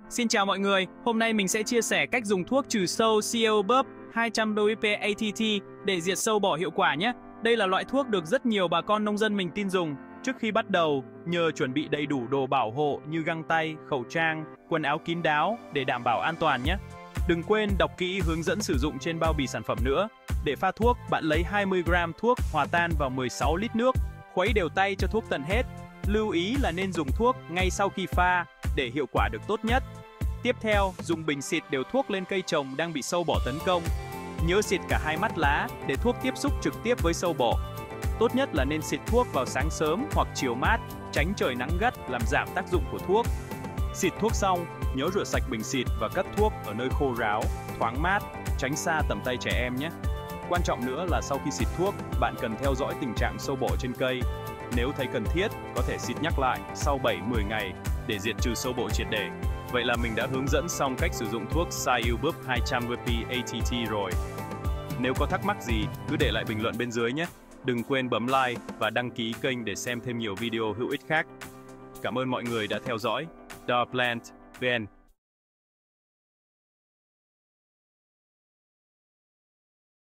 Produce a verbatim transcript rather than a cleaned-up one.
Xin chào mọi người, hôm nay mình sẽ chia sẻ cách dùng thuốc trừ sâu Cleobup hai trăm W P A T T để diệt sâu bọ hiệu quả nhé. Đây là loại thuốc được rất nhiều bà con nông dân mình tin dùng. Trước khi bắt đầu, nhờ chuẩn bị đầy đủ đồ bảo hộ như găng tay, khẩu trang, quần áo kín đáo để đảm bảo an toàn nhé. Đừng quên đọc kỹ hướng dẫn sử dụng trên bao bì sản phẩm nữa. Để pha thuốc, bạn lấy hai mươi gam thuốc hòa tan vào mười sáu lít nước, khuấy đều tay cho thuốc tận hết. Lưu ý là nên dùng thuốc ngay sau khi pha để hiệu quả được tốt nhất. Tiếp theo, dùng bình xịt đều thuốc lên cây trồng đang bị sâu bọ tấn công. Nhớ xịt cả hai mắt lá để thuốc tiếp xúc trực tiếp với sâu bọ. Tốt nhất là nên xịt thuốc vào sáng sớm hoặc chiều mát, tránh trời nắng gắt làm giảm tác dụng của thuốc. Xịt thuốc xong, nhớ rửa sạch bình xịt và cất thuốc ở nơi khô ráo, thoáng mát, tránh xa tầm tay trẻ em nhé. Quan trọng nữa là sau khi xịt thuốc, bạn cần theo dõi tình trạng sâu bọ trên cây. Nếu thấy cần thiết, có thể xịt nhắc lại sau bảy đến mười ngày để diệt trừ sâu bọ triệt để. Vậy là mình đã hướng dẫn xong cách sử dụng thuốc Cleobup hai trăm W P A T T rồi. Nếu có thắc mắc gì, cứ để lại bình luận bên dưới nhé. Đừng quên bấm like và đăng ký kênh để xem thêm nhiều video hữu ích khác. Cảm ơn mọi người đã theo dõi. The Plant vê en